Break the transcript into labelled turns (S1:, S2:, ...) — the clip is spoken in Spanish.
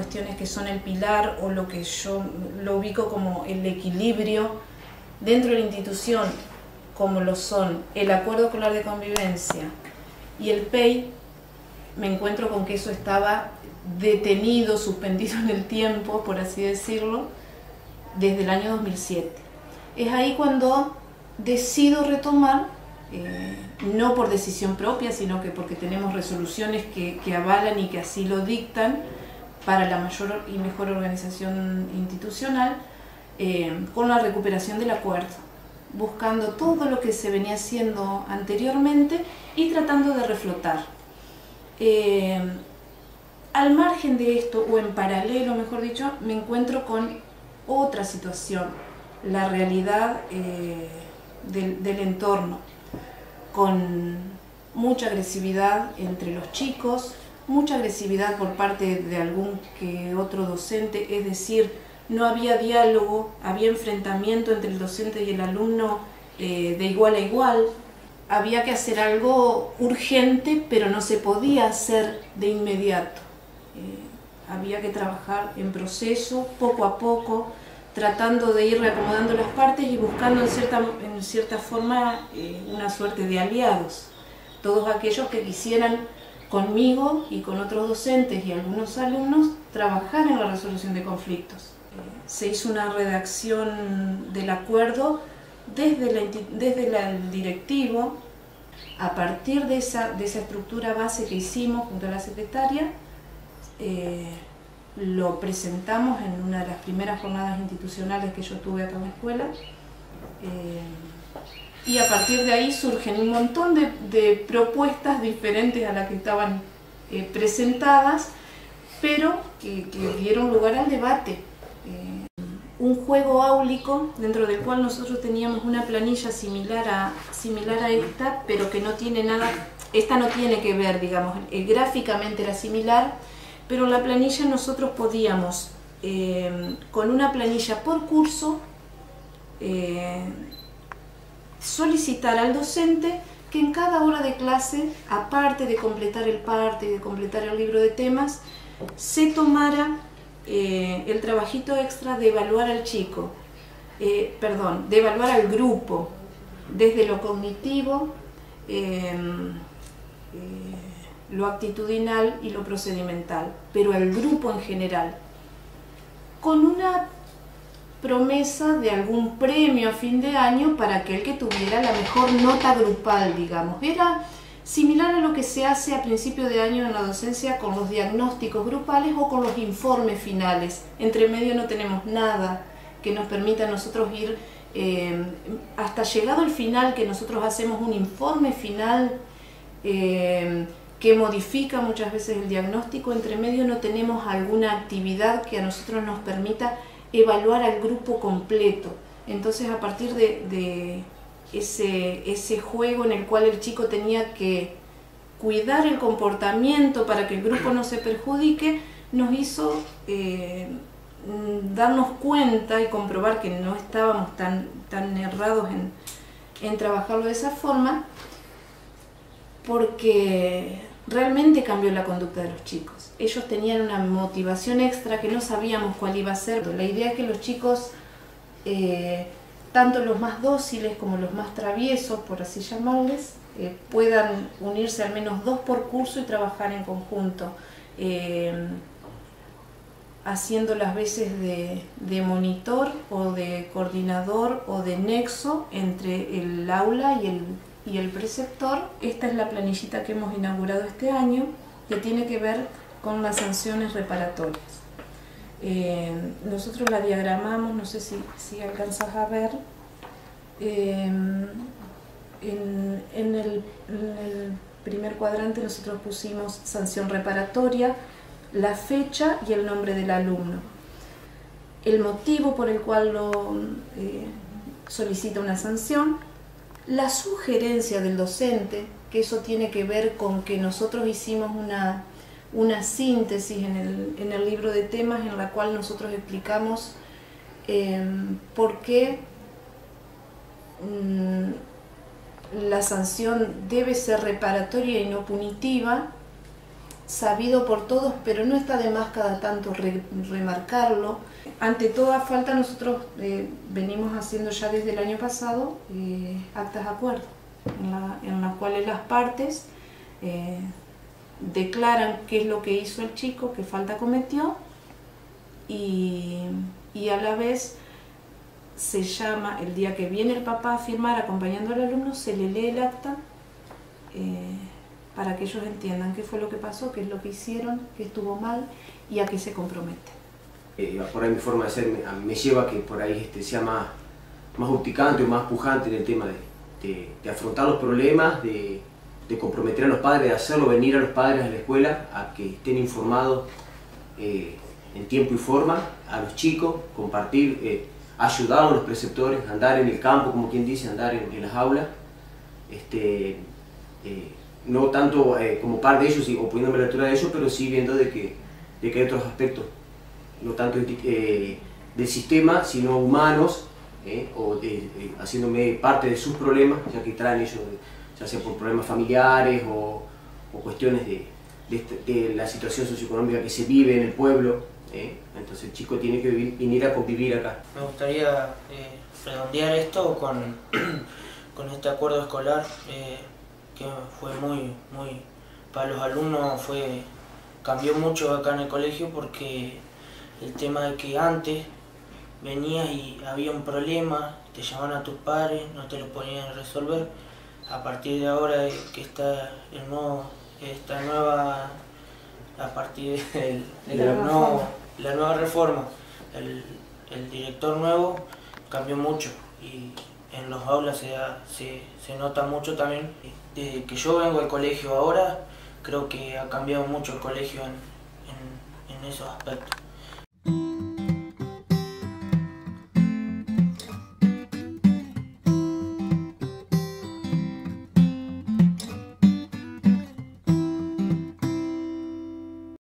S1: cuestiones que son el pilar o lo que yo lo ubico como el equilibrio dentro de la institución, como lo son el acuerdo escolar de convivencia y el PEI, me encuentro con que eso estaba detenido, suspendido en el tiempo, por así decirlo, desde el año 2007. Es ahí cuando decido retomar, no por decisión propia, sino que porque tenemos resoluciones que avalan y que así lo dictan para la mayor y mejor organización institucional, con la recuperación del acuerdo, buscando todo lo que se venía haciendo anteriormente y tratando de reflotar. Al margen de esto, o en paralelo, mejor dicho, me encuentro con otra situación, la realidad del entorno, con mucha agresividad entre los chicos, mucha agresividad por parte de algún que otro docente, es decir, no había diálogo, había enfrentamiento entre el docente y el alumno de igual a igual. Había que hacer algo urgente, pero no se podía hacer de inmediato. Había que trabajar en proceso, poco a poco, tratando de ir reacomodando las partes y buscando en cierta forma una suerte de aliados. Todos aquellos que quisieran conmigo y con otros docentes y algunos alumnos trabajar en la resolución de conflictos. Se hizo una redacción del acuerdo desde el directivo. A partir de esa estructura base que hicimos junto a la secretaria, lo presentamos en una de las primeras jornadas institucionales que yo tuve acá en la escuela, y a partir de ahí surgen un montón de propuestas diferentes a las que estaban presentadas, pero que dieron lugar al debate. Un juego áulico dentro del cual nosotros teníamos una planilla similar a esta, pero que no tiene nada, esta no tiene que ver, digamos, gráficamente era similar, pero en la planilla nosotros podíamos, con una planilla por curso, solicitar al docente que en cada hora de clase, aparte de completar el parte y de completar el libro de temas, se tomara el trabajito extra de evaluar al chico, de evaluar al grupo, desde lo cognitivo, lo actitudinal y lo procedimental, pero al grupo en general, con una promesa de algún premio a fin de año para aquel que tuviera la mejor nota grupal, digamos. Era similar a lo que se hace a principio de año en la docencia con los diagnósticos grupales o con los informes finales. Entre medio no tenemos nada que nos permita a nosotros ir hasta llegado el final, que nosotros hacemos un informe final que modifica muchas veces el diagnóstico. Entre medio no tenemos alguna actividad que a nosotros nos permita evaluar al grupo completo. Entonces, a partir de ese juego en el cual el chico tenía que cuidar el comportamiento para que el grupo no se perjudique, nos hizo darnos cuenta y comprobar que no estábamos tan errados en trabajarlo de esa forma, porque realmente cambió la conducta de los chicos. Ellos tenían una motivación extra que no sabíamos cuál iba a ser. La idea es que los chicos, tanto los más dóciles como los más traviesos, por así llamarles, puedan unirse al menos 2 por curso y trabajar en conjunto, haciendo las veces de monitor o de coordinador o de nexo entre el aula y el preceptor. Esta es la planillita que hemos inaugurado este año, que tiene que ver con las sanciones reparatorias. Nosotros la diagramamos, no sé si alcanzas a ver, en el primer cuadrante nosotros pusimos sanción reparatoria, la fecha y el nombre del alumno, el motivo por el cual solicita una sanción, la sugerencia del docente, que eso tiene que ver con que nosotros hicimos una síntesis en el libro de temas en la cual nosotros explicamos por qué la sanción debe ser reparatoria y no punitiva, sabido por todos, pero no está de más cada tanto remarcarlo. Ante toda falta nosotros venimos haciendo ya desde el año pasado actas de acuerdo, en las cuales las partes declaran qué es lo que hizo el chico, qué falta cometió, y a la vez se llama, el día que viene el papá a firmar acompañando al alumno, se le lee el acta para que ellos entiendan qué fue lo que pasó, qué es lo que hicieron, qué estuvo mal y a qué se comprometen.
S2: Por ahí mi forma de ser me lleva a que por ahí sea más urticante o más pujante en el tema de afrontar los problemas, de comprometer a los padres, de hacerlo venir a los padres a la escuela, a que estén informados en tiempo y forma, a los chicos, compartir, ayudar a los preceptores, andar en el campo, como quien dice, andar en las aulas, no tanto como par de ellos o poniéndome a la altura de ellos, pero sí viendo de que hay otros aspectos, no tanto del sistema, sino humanos, o haciéndome parte de sus problemas, ya que traen ellos, ya sea por problemas familiares o cuestiones de la situación socioeconómica que se vive en el pueblo. Entonces el chico tiene que venir a convivir acá.
S3: Me gustaría redondear esto con este acuerdo escolar que fue muy para los alumnos cambió mucho acá en el colegio, porque el tema de que antes venías y había un problema, te llamaban a tus padres, no te lo podían resolver. A partir de ahora que está a partir de la nueva reforma, el director nuevo cambió mucho, y en los aulas se nota mucho también. Desde que yo vengo al colegio ahora, creo que ha cambiado mucho el colegio en esos aspectos.